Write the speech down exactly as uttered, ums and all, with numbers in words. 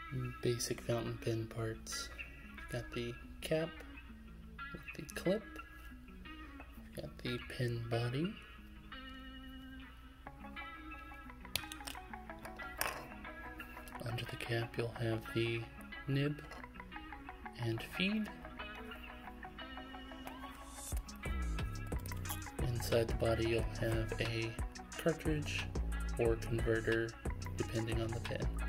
basic fountain pen parts. Got the cap with the clip, got the pen body, under the cap you'll have the nib and feed. Inside the body you'll have a cartridge or converter depending on the pen.